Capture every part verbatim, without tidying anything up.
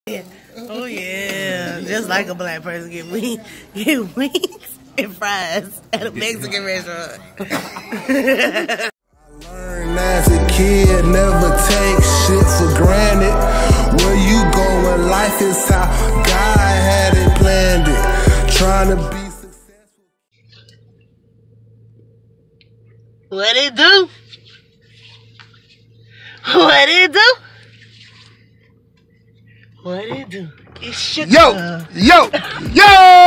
Yeah. Oh yeah, just like a black person get wings, get wings and fries at a Mexican restaurant. I learned as a kid, never take shit for granted. Where you going, life is how God had it planned it. Trying to be successful. What it do? What it do? What it do? It's sugar. Yo, yo, yo!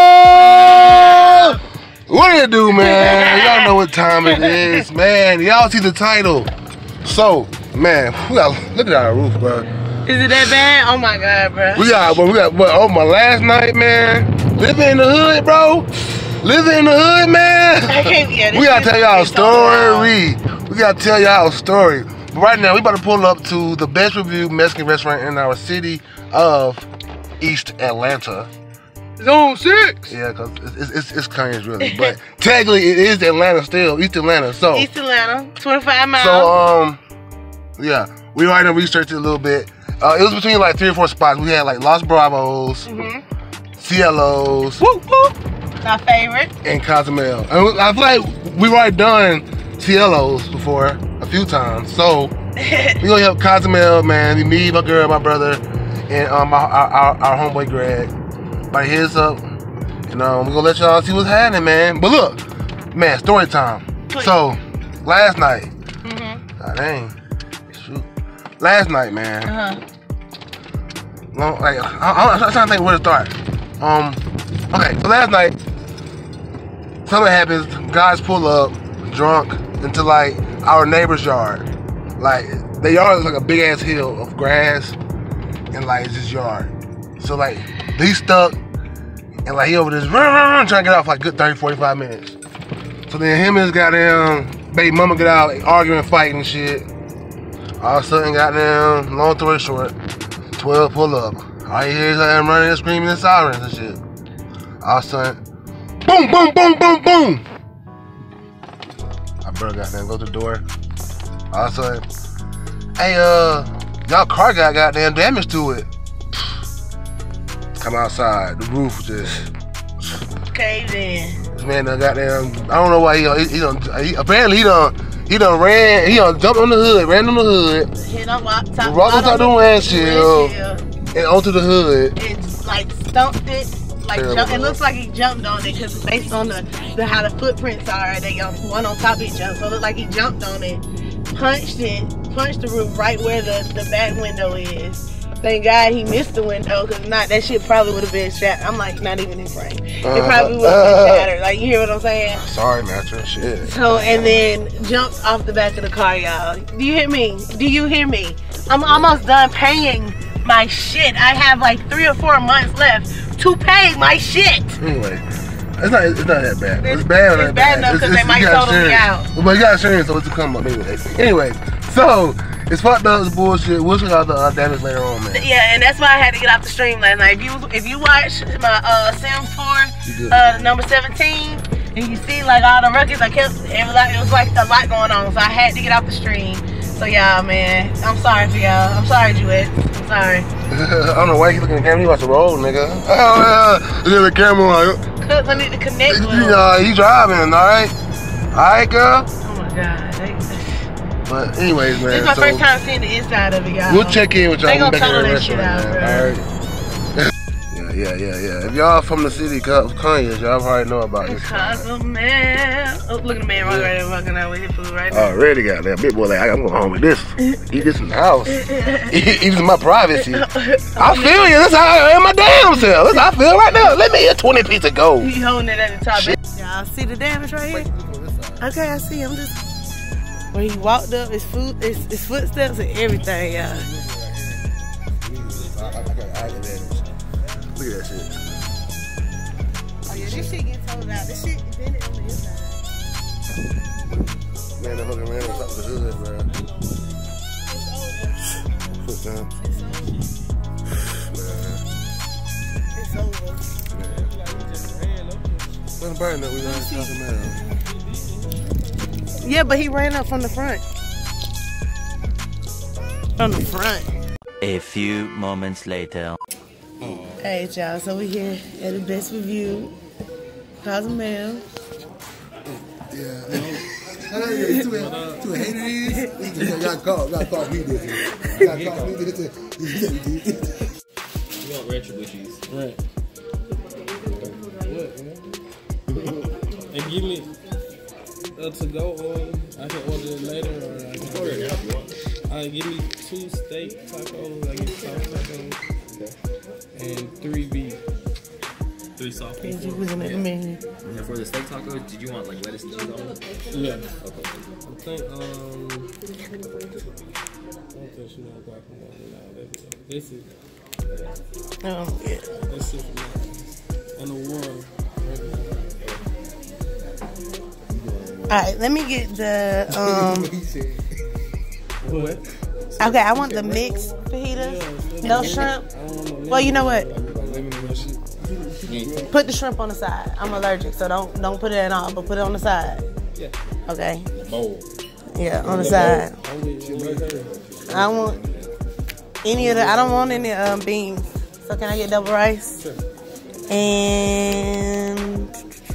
What it do, man? Y'all know what time it is, man. Y'all see the title. So, man, we got look at our roof, bro. Is it that bad? Oh my god, bro. We got, but we got, but oh my last night, man. Living in the hood, bro. Living in the hood, man. I can't get it. We gotta tell y'all a story. We gotta tell y'all a story. But right now, we about to pull up to the best reviewed Mexican restaurant in our city of East Atlanta. Zone six. Yeah, cause it's it's, it's Kanye's really, but technically it is Atlanta still, East Atlanta. So East Atlanta, twenty-five miles. So um, yeah, we already researched it a little bit. Uh, it was between like three or four spots. We had like Los Bravos, mm-hmm. C L Os, whoop, whoop. My favorite, and Cozumel. And I feel like we've already done C L Os before a few times. So we gonna have Cozumel, man. Me, my girl, my brother, and um, our, our, our homeboy Greg. By his up, and um, we gonna let y'all see what's happening, man. But look, man, story time. Please. So last night, mm-hmm. God dang, shoot, last night, man. Uh-huh. Long, like I, I'm trying to think where to start. Um, okay, so last night, something happens. Guys pull up drunk into like our neighbor's yard. Like the yard is like a big ass hill of grass, and like it's his yard. So like he's stuck. And like he over this run, run, run, trying to get out for like good thirty, forty-five minutes. So then him and his goddamn baby mama get out, like, arguing, fighting and shit. All of a sudden, goddamn, long story short, twelve pull up. All you hear is them running and screaming and sirens and shit. All of a sudden, boom, boom, boom, boom, boom. My brother goddamn go to the door. All of a sudden, hey, uh, y'all car got goddamn damage to it. Come outside, the roof just caved in. This man done goddamn, I don't know why he, he, he done, he, apparently he done, he done ran, he done jumped on the hood, ran on the hood. Hit on top, top, walked on top of the windshield, and onto the hood. It's like stumped it, like jump, it looks like he jumped on it, because based on the, the how the footprints are, they got one on top of each other, so it looked like he jumped on it, punched it, punched the roof right where the, the back window is. Thank God he missed the window, because not that shit probably would have been shattered. I'm like, not even in frame. It uh, probably would have been shattered. Like, you hear what I'm saying? Sorry, mattress. Shit. So, and then jumped off the back of the car, y'all. Do you hear me? Do you hear me? I'm almost done paying my shit. I have like three or four months left to pay my shit. Anyway, it's not it's not that bad. It's, it's bad. It's bad, bad enough because they might total me out. But you got insurance, so it's a come up anyway. Anyway, so. It's fucked up, it's bullshit. We'll check out the uh, damage later on, man. Yeah, and that's why I had to get off the stream last night. If you if you watch my uh, Sims four, uh, number seventeen, and you see like all the records, I kept it was, like, it was like a lot going on, so I had to get off the stream. So y'all, man, I'm sorry for y'all. I'm sorry, Jewett. I'm sorry. I don't know why you looking at the camera. You about to roll, nigga. Oh yeah, look at the camera like. Cause I need to connect with him. Uh, you driving, all right? All right, girl. Oh my God. They, But anyways, man. This is my so first time seeing the inside of it, y'all. We'll check in with y'all. They gonna total that shit out, bro. Alright. yeah, yeah, yeah, yeah. If y'all from the city of Kanye, y'all already know about this. Man. Oh, look at the man right there walking out with his food right now. Already got that big boy like, I'm going home with this. Eat this in the house. Eat, eat in my privacy. I feel you. That's how I am my damn self. That's how I feel right now. Let me eat a twenty piece of gold. You holding it at the top. Y'all see the damage right here? Okay, I see. I'm just... Where he walked up, his foot, his, his footsteps and everything, y'all. Look at that shit. Oh yeah, this shit gets told out. This shit is in it on the inside. Man, the fucking man on top of the hood, bro. It's over. Foot down. It's over. Man. It's over. What's burning that we got talking about? Yeah, but he ran up from the front. From the front. A few moments later. Hey y'all, so we here at the Best Review. Cozumel. Yeah. Hey, two, two haters. Y'all call, y'all call me this. Y'all call me this. You want red cheese? Right. And give me a to go order. I can order it later, or I can Order it now if you want. Uh, give me two steak tacos. I get soft tacos. Okay. And three beef. Three soft Is pieces. you looking at the menu? And for the steak tacos, did you want like lettuce and cheese on it? Yeah. Okay. I think um. I don't think she knows guacamole now. This is Oh, yeah. this is and the water. Alright, let me get the, um, What? okay, I want the mixed fajita. No shrimp. Well, you know what? Put the shrimp on the side. I'm allergic, so don't don't put it at all, but put it on the side. Yeah. Okay? Bowl. Yeah, on the side. I don't want any of the, I don't want any um, beans. So can I get double rice? Sure. And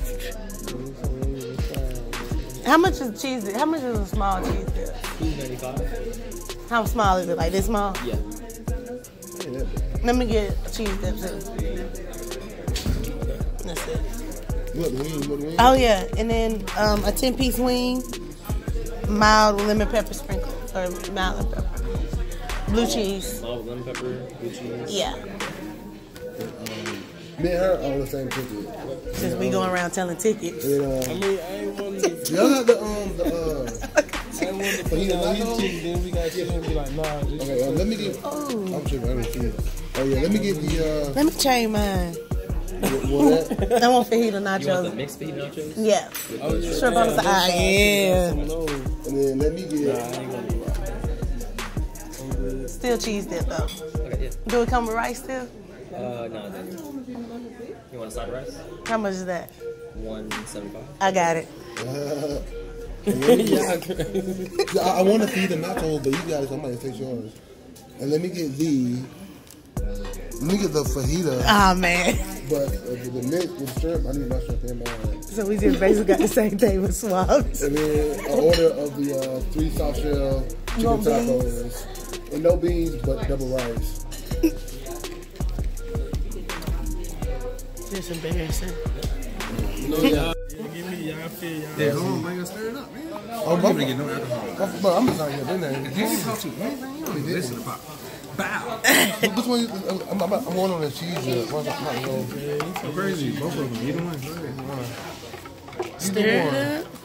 how much is cheese? How much is a small cheese dip? two ninety-five. How small is it? Like this small? Yeah. Let me get a cheese dip too. That's it. What wing? What wing? Oh yeah, and then um, a ten piece wing, mild lemon pepper sprinkle or mild lemon pepper, blue cheese. Mild lemon pepper, blue cheese. Yeah, Me and her all the same ticket. since we going around telling tickets. And, I uh, mean, I ain't want to. y'all have the um the uh. I ain't want to put Fajita all these nachos? chicken. Then we got chicken and be like, nah, just Okay, uh, let me get. Oh, I'm tripping. I don't see it. Oh yeah, let me get the uh. let me change mine. What, what that? I want fajita You want the nachos. mixed fajita nachos? Yeah, With oh, the yeah, shrimp on the yeah, side. them Yeah, some of those. And then let me Nah, get. I ain't gonna do that. I'm good. still cheese dip though. Okay, yeah. Do it come with rice still? Uh, no, then. You want a side of rice? How much is that? one seventy-five. I got it. Uh, and let me get I, I want to feed the nachos, but you guys, somebody take yours. And let me get the. Let me get the fajita, Oh man. but uh, the, the mix with shrimp. I need my shrimp in mine. So we just basically got the same thing with swabs. And then an order of the uh, three soft shell chicken No beans? tacos. And no beans, but double rice. Just embarrassing. No, y'all. Give me y'all feel y'all. Yeah, hold on, man, you stir it up, man. Oh, I'm gonna get no alcohol. But I'm just out here, didn't I? You can talk to me, man. You don't even listen to pop. Bow. Which one? is- I'm, I'm, I'm going on the cheese. Uh, what's that? Not go. So crazy. Both of them. Either one. Go ahead. Stir it up.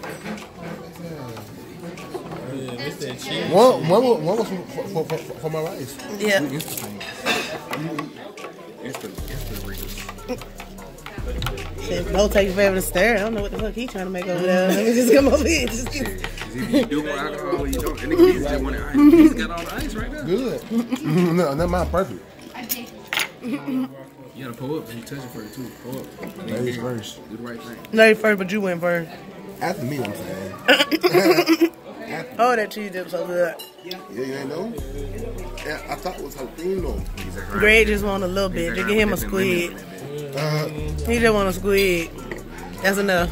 Yeah, this that cheese. One, one, was- one was for, for, for, for my rice. Yeah. It's the same. It's the, it's the real. Shit, Bo takes forever to stir. I don't know what the fuck he trying to make over there. Let me just come over here. Just get... It's either you do want alcohol or you don't. And nigga, just want ice. He's got all the ice right now. Good. No, that mine perfect. You gotta pull up and touch it first too. Pull up. Ladies first. Do the right thing. Larry first, but you went first. After me, I'm saying. Oh, that cheese dip so good. Yeah, you ain't know? Yeah, I thought it was jalapeno. Exactly. Greg just want a little bit. Just give him a squid. Uh, He just want a squid. That's enough.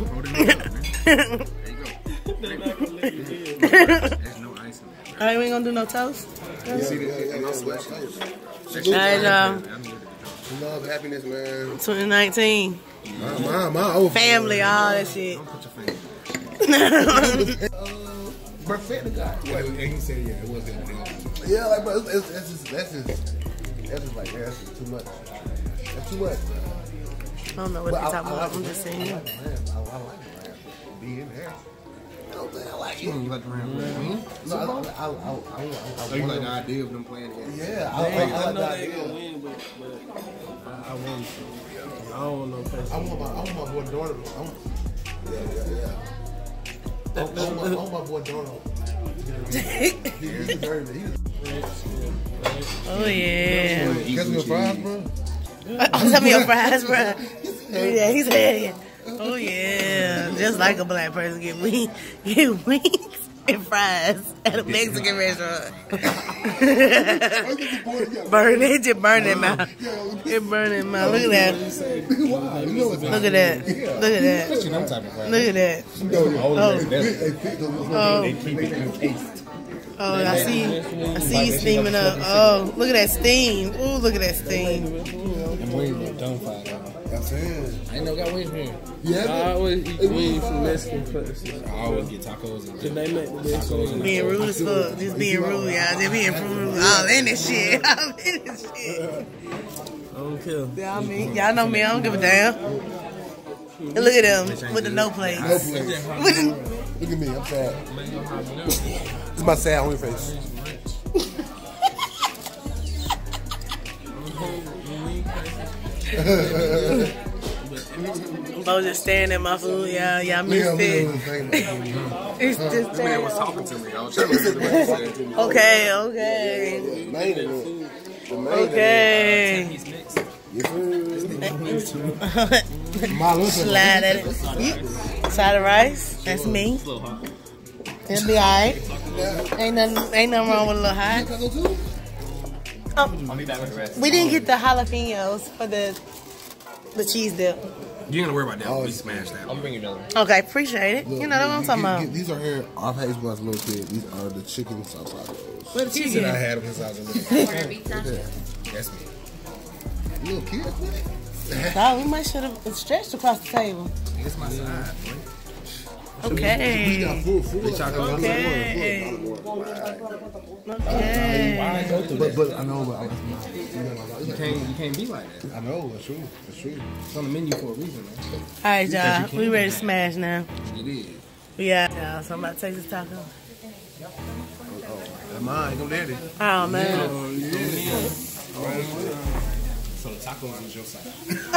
There's no ice in there. Alright, we ain't gonna do no toast? yeah, yeah, yeah, yeah, No yeah. sweat. Alright, y'all. Love, happiness, man. twenty nineteen. My, my, my old Family, all that shit. Don't put your finger. Perfect the guy. And he said, yeah, it was good. Yeah, like, but it's, it's, that's just, that's just, that's just like, yeah, that's just too much. That's too much. I don't know what But they're I- talking I about. like I'm it. just saying. I like the lamb. I, I like the lamb. Be in there. You know what I'm saying? I like it. You like the round? No, I, I, I, I, I, I, Oh, you like the idea of them playing together? Yeah, I, I, Hey, I, I like know that they idea. gonna win, but, but I, I want. I don't want no person. I want my, I want my boy daughter. I want, yeah, yeah, yeah. I want, I want, my, I want my boy daughter. He, he deserves it. He Oh, yeah. Catch me a fries, bro. Oh, tell me your fries, bro. Yeah, he's saying. Oh, yeah. Just like a black person get wings. Get wings. and fries at a Mexican restaurant. Burn it, just burn that mouth. It burn that mouth. Look at that. Look at that. Look at that. Look at that. Oh. Oh, I see. I see you steaming up. Oh, look at that steam. Ooh, look at that steam. I'm waiting for dumb fire. That's it. I ain't no got wings here. Yeah. I always eat wings from Mexican places. I always get tacos and Did they make the best tacos and Being rude as fuck. Just being rude, y'all. Just being rude. All in this shit. All in this shit. I don't care. Yeah, I mean, y'all know me. I don't give a damn. And look at them with the no plates. No place. Look at me. I'm sad. This is my sad only face. I was just staring at my food. Yeah, y'all missed it. It's just I was talking to me. I was trying to listen to what he said to me. okay, okay, okay. Slide at it. Side of rice. That's me. It'll be alright. Ain't nothing, ain't nothing wrong with a little hot. Oh, we didn't get the jalapenos for the the cheese dip. You ain't gonna worry about that. We smash that. I'm bringing another. Okay, appreciate it. You know what I'm talking about. These are here. I've had these when I was a little kid. These are the chicken salsados. What He said I had them since I was a little kid. That's me. Little kid? Dog, we might should have stretched across the table. It's my side, boy. We Okay. got full, full. Okay. Okay. But, but I know, but I, You can't, you can't be like that. I know, that's true. That's true. It's on the menu for a reason, man. All right, y'all. We ready to smash now. It is. Yeah. Y'all, so I'm about to take this taco. Am I? Ain't no daddy. Oh, man. So the tacos is your side.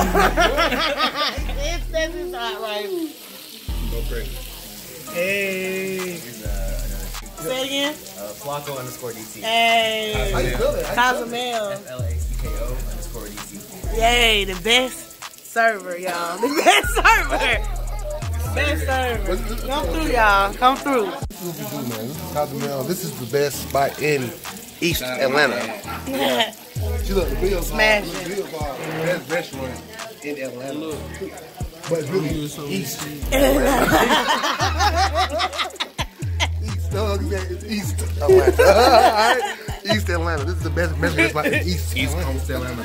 It's that's his hot right. Go crazy. Hey. Say it again. Uh, Flacco underscore D C. Hey. How you feel it? Cozumel. F L A C K O underscore D C. Yay, the best server, y'all. The best server. Best server. Come through, y'all. Come through. This is what we do, man. This is Cozumel. This is the best spot in East Atlanta. See, look, the Bill's Smash the it. Bill's bar, the best restaurant in Atlanta. But it's really East East. No, it's East Atlanta. All right? East Atlanta. This is the best Mexican spot in East East Atlanta. Coast Atlanta,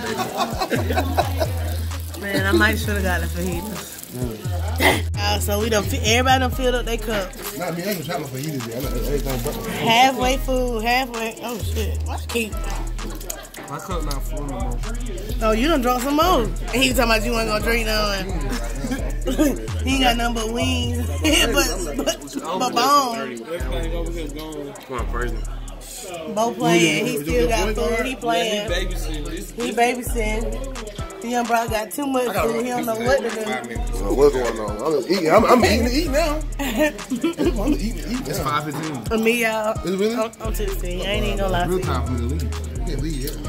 baby. Man, I might should have got the fajitas. Uh, so we done, everybody done filled up their cups. Not me, I ain't trying to fajitas yet. I know everything but Halfway food, halfway. Oh shit! Why keep? My cup not full no more. Oh, you done drunk some more. And he was talking about you ain't gonna drink none. He ain't got nothing but wings, but but, but bones. Everything over here gone. Come on, first. Bo playing. He still got food. He playing. Babysitting. He babysitting. The young bro got too much food. He don't know what to do. Uh, what's going on? I'm just eating. I'm, I'm eating to eat now. I'm eating to eat. It's five fifteen. For me, y'all, Is it really? I'm, I'm sixteen. I ain't even gonna lie to Real you. time for me to leave. You can't leave yet.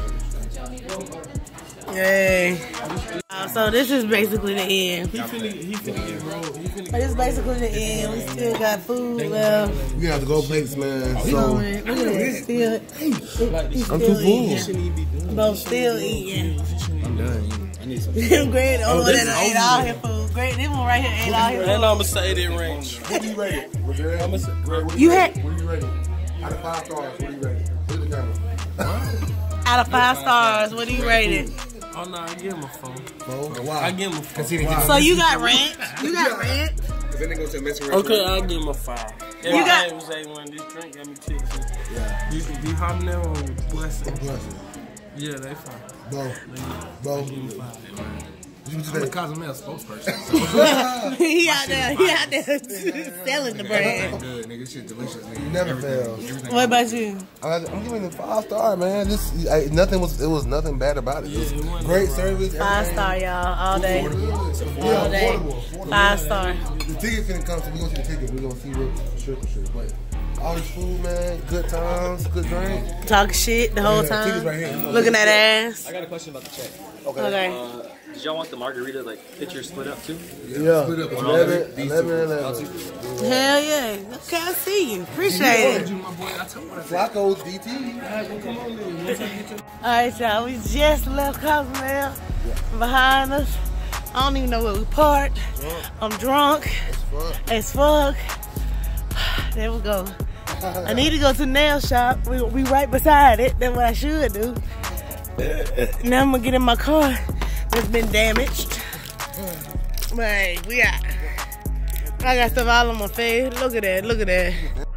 Yay. Uh, so this is basically the end. He finna, he finna get rolled. He finna This is basically the end. We still got food left. We have to go plates, man. So, So look at that. Still, he's I'm still too full. eating. Both still eating. I'm done. I need some. Great, the only one this that is ate all his food. Great, this one right here ate all his And food. I'ma say that range. what do you rate it? What do I'ma say, You had you rate it? Out of five stars, what do you rate it? Look at the camera. out of five stars. What do you rate it? oh no, I give him a phone. Oh, I why? give him a phone. So you got rent? You got rent? Cause then they go to a Mexican Okay, I give him a five. Every You got- time say one, this drink got me tipsy. Yeah. You can be hopping there on blessing. Blessing. Yeah, they fine. Bo. Bo. Give him five. You I'm a just Cozumel spokesperson. He out there, he out there selling the brand. Good, nigga. Shit delicious, nigga. You never Everything- fail. everything- What about you? I, I'm giving it five star, man. This I, nothing was it was nothing bad about it. It was great service. Five everything. star, y'all, all day. Yeah, All day. affordable, affordable. Five star. The ticket finna come, so we gonna see the ticket. We gonna see what shit for shit. But all this food, man, good times, good drink. Talking shit the whole Yeah, tickets time. right here. Looking at ass. I got a question about the check. Okay. Okay. Uh, did y'all want the margarita like picture split up too? Yeah. eleven, eleven, eleven. Hell yeah. Okay, I see you. Appreciate it. Flacco's D T. Alright, y'all. We just left Cozumel behind us. I don't even know where we parked. I'm drunk as fuck. There we go. I need to go to the nail shop. We, we right beside it. That's what I should do. Now I'm gonna get in my car that's been damaged. But hey, we got, I got stuff all on my face. Look at that, look at that.